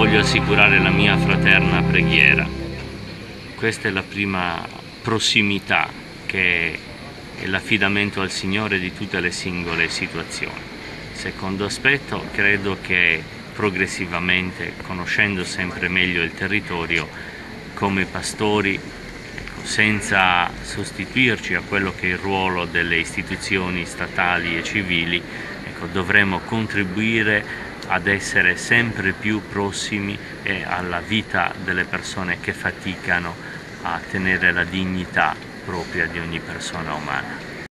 voglio assicurare la mia fraterna preghiera. Questa è la prima prossimità, che è l'affidamento al Signore di tutte le singole situazioni. Secondo aspetto, credo che progressivamente, conoscendo sempre meglio il territorio, come pastori, senza sostituirci a quello che è il ruolo delle istituzioni statali e civili, dovremo contribuire ad essere sempre più prossimi alla vita delle persone che faticano a tenere la dignità propria di ogni persona umana.